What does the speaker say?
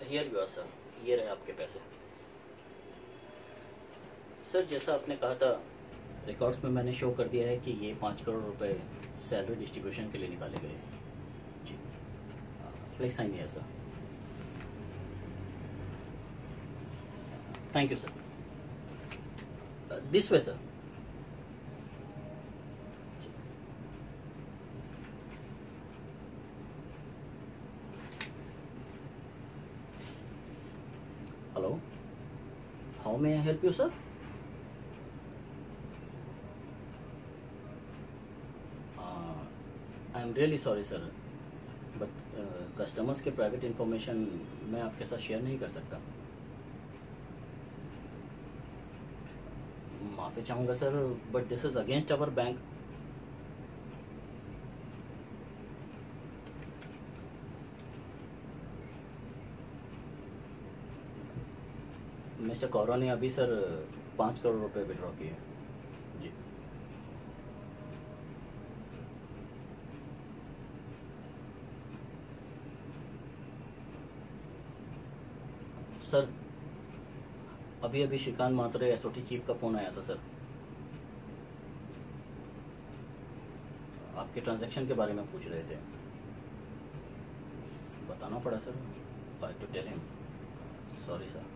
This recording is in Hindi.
हियर यू आर सर, ये रहे आपके पैसे। सर जैसा आपने कहा था, रिकॉर्ड्स में मैंने शो कर दिया है कि ये 5 करोड़ रुपए सैलरी डिस्ट्रीब्यूशन के लिए निकाले गए हैं। जी, please sign here sir. Thank you sir. This way sir. Hello, how may I help you sir? I am really sorry sir, but customers के प्राइवेट इंफॉर्मेशन मैं आपके साथ शेयर नहीं कर सकता। माफ़ी चाहूँगा sir, but this is against our bank. Mister Kaura ने अभी सर 5 करोड़ रुपए विड्रॉ किए। जी सर, अभी अभी श्रीकांत मात्रे एसओटी चीफ का फ़ोन आया था सर, आपके ट्रांजैक्शन के बारे में पूछ रहे थे। बताना पड़ा sir, I to tell him. Sorry sir.